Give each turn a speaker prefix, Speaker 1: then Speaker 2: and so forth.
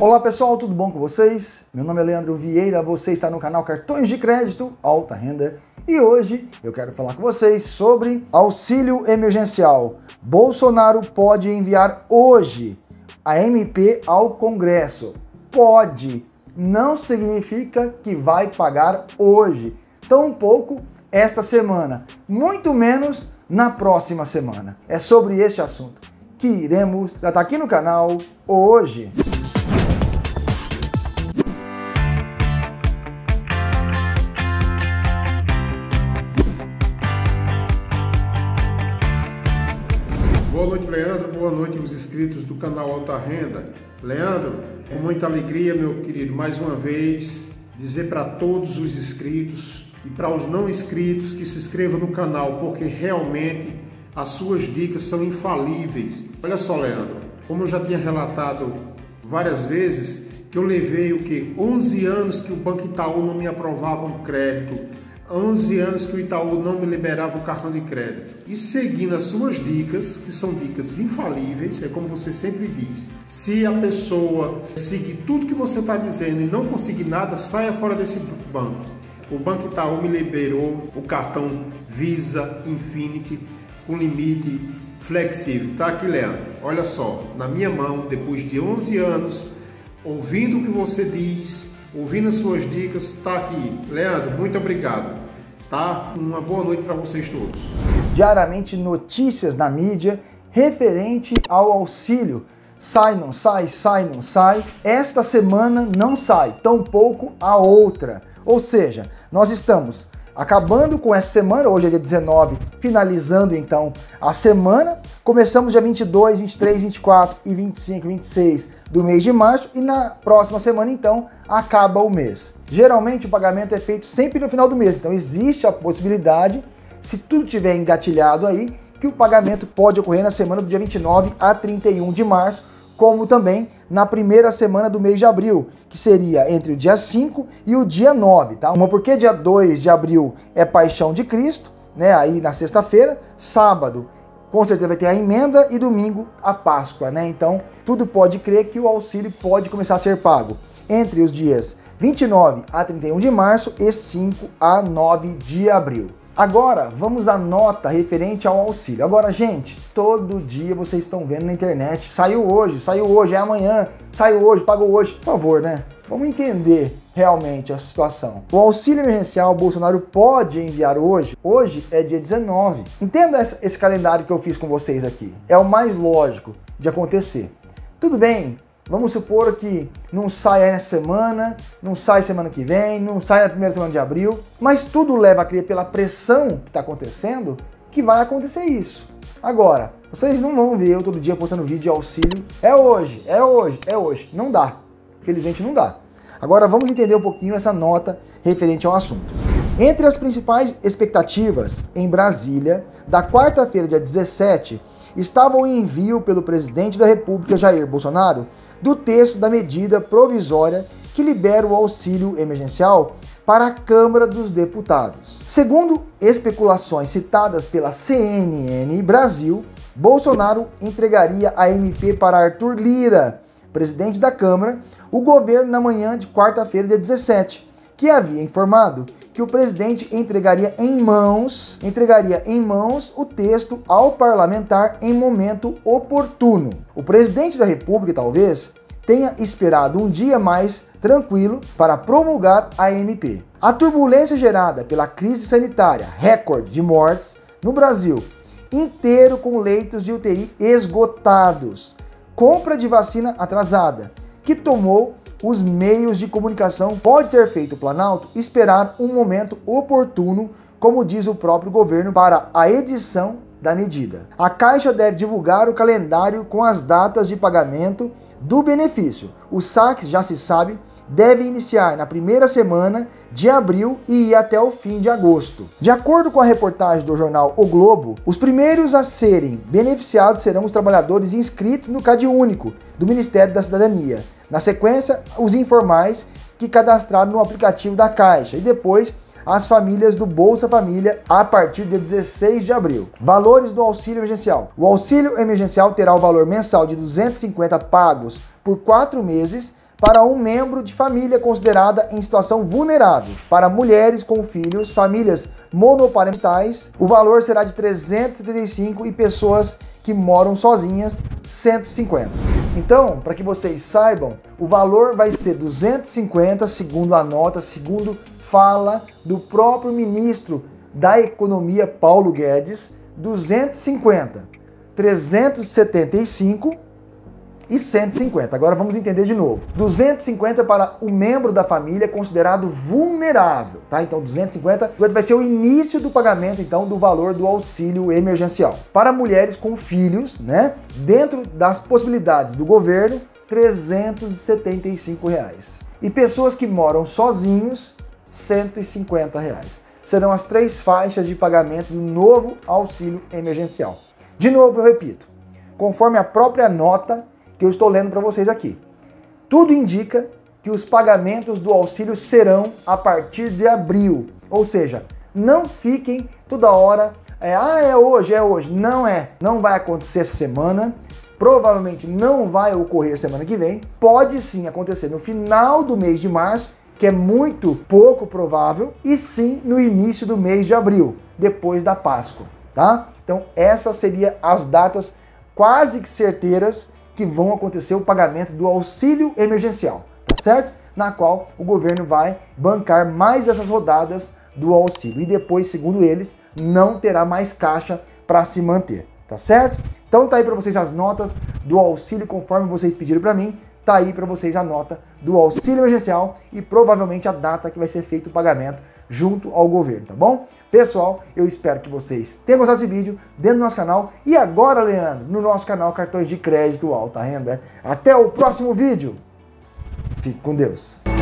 Speaker 1: Olá pessoal, tudo bom com vocês? Meu nome é Leandro Vieira, você está no canal Cartões de Crédito Alta Renda e hoje eu quero falar com vocês sobre auxílio emergencial. Bolsonaro pode enviar hoje a MP ao Congresso. Pode, não significa que vai pagar hoje, tampouco esta semana, muito menos na próxima semana. É sobre este assunto que iremos tratar aqui no canal hoje.
Speaker 2: Boa noite, Leandro. Boa noite, os inscritos do canal Alta Renda. Leandro, com muita alegria, meu querido, mais uma vez, dizer para todos os inscritos e para os não inscritos que se inscrevam no canal, porque realmente as suas dicas são infalíveis. Olha só, Leandro, como eu já tinha relatado várias vezes, que eu levei 11 anos que o Banco Itaú não me aprovava um crédito, 11 anos que o Itaú não me liberava o cartão de crédito. E seguindo as suas dicas, que são dicas infalíveis, é como você sempre diz, se a pessoa seguir tudo que você está dizendo e não conseguir nada, saia fora desse banco. O Banco Itaú me liberou o cartão Visa Infinity com limite flexível. Tá aqui, Leandro, olha só, na minha mão, depois de 11 anos, ouvindo o que você diz, ouvindo as suas dicas, tá aqui. Leandro, muito obrigado, tá? Uma boa noite para vocês todos.
Speaker 1: Diariamente notícias na mídia referente ao auxílio. Sai, não sai, sai, não sai. Esta semana não sai, tampouco a outra. Ou seja, nós estamos acabando com essa semana, hoje é dia 19, finalizando então a semana. Começamos dia 22, 23, 24 e 25, 26 do mês de março e na próxima semana então acaba o mês. Geralmente o pagamento é feito sempre no final do mês, então existe a possibilidade, se tudo tiver engatilhado aí, que o pagamento pode ocorrer na semana do dia 29 a 31 de março, como também na primeira semana do mês de abril, que seria entre o dia 5 e o dia 9, tá? Uma porque dia 2 de abril é Paixão de Cristo, né? Aí na sexta-feira, sábado, com certeza vai ter a emenda e domingo a Páscoa, né? Então, tudo pode crer que o auxílio pode começar a ser pago entre os dias 29 a 31 de março e 5 a 9 de abril. Agora, vamos à nota referente ao auxílio. Agora, gente, todo dia vocês estão vendo na internet, saiu hoje, é amanhã, saiu hoje, pagou hoje. Por favor, né? Vamos entender realmente a situação. O auxílio emergencial, o Bolsonaro pode enviar hoje. Hoje é dia 19. Entenda esse calendário que eu fiz com vocês aqui. É o mais lógico de acontecer. Tudo bem, vamos supor que não sai nessa semana, não sai semana que vem, não sai na primeira semana de abril, mas tudo leva a crer pela pressão que está acontecendo que vai acontecer isso. Agora, vocês não vão ver eu todo dia postando vídeo de auxílio, é hoje, é hoje, é hoje. Não dá, infelizmente não dá. Agora vamos entender um pouquinho essa nota referente ao assunto. Entre as principais expectativas em Brasília, da quarta-feira, dia 17, estava o envio pelo presidente da República, Jair Bolsonaro, do texto da medida provisória que libera o auxílio emergencial para a Câmara dos Deputados. Segundo especulações citadas pela CNN Brasil, Bolsonaro entregaria a MP para Arthur Lira, presidente da Câmara, o governo na manhã de quarta-feira, dia 17, que havia informado que o presidente entregaria em mãos o texto ao parlamentar em momento oportuno. O presidente da República talvez tenha esperado um dia mais tranquilo para promulgar a MP. A turbulência gerada pela crise sanitária, recorde de mortes no Brasil inteiro com leitos de UTI esgotados, compra de vacina atrasada, que tomou os meios de comunicação, pode ter feito o Planalto esperar um momento oportuno, como diz o próprio governo, para a edição da medida. A Caixa deve divulgar o calendário com as datas de pagamento do benefício. Os saques, já se sabe, devem iniciar na primeira semana de abril e ir até o fim de agosto. De acordo com a reportagem do jornal O Globo, os primeiros a serem beneficiados serão os trabalhadores inscritos no CadÚnico do Ministério da Cidadania. Na sequência, os informais que cadastraram no aplicativo da Caixa e depois as famílias do Bolsa Família a partir do dia 16 de abril. Valores do auxílio emergencial. O auxílio emergencial terá o valor mensal de R$ 250 pagos por 4 meses para um membro de família considerada em situação vulnerável. Para mulheres com filhos, famílias monoparentais, o valor será de 375 e pessoas que moram sozinhas, 150. Então, para que vocês saibam, o valor vai ser 250, segundo a nota, segundo fala do próprio ministro da Economia, Paulo Guedes, 250, 375 e 150. Agora vamos entender de novo. 250 para o membro da família considerado vulnerável, tá? Então 250 vai ser o início do pagamento então do valor do auxílio emergencial. Para mulheres com filhos, né, dentro das possibilidades do governo, R$375. E pessoas que moram sozinhos, R$150. Serão as 3 faixas de pagamento do novo auxílio emergencial. De novo eu repito, conforme a própria nota que eu estou lendo para vocês aqui. Tudo indica que os pagamentos do auxílio serão a partir de abril. Ou seja, não fiquem toda hora, é hoje. Não é. Não vai acontecer essa semana. Provavelmente não vai ocorrer semana que vem. Pode sim acontecer no final do mês de março, que é muito pouco provável, e sim no início do mês de abril, depois da Páscoa, tá? Então essas seriam as datas quase que certeiras que vão acontecer o pagamento do auxílio emergencial, tá certo? Na qual o governo vai bancar mais essas rodadas do auxílio e depois, segundo eles, não terá mais caixa para se manter, tá certo? Então tá aí para vocês as notas do auxílio conforme vocês pediram para mim, tá aí para vocês a nota do auxílio emergencial e provavelmente a data que vai ser feito o pagamento junto ao governo, tá bom? Pessoal, eu espero que vocês tenham gostado desse vídeo dentro do nosso canal. E agora, Leandro, no nosso canal Cartões de Crédito Alta Renda. Até o próximo vídeo. Fique com Deus.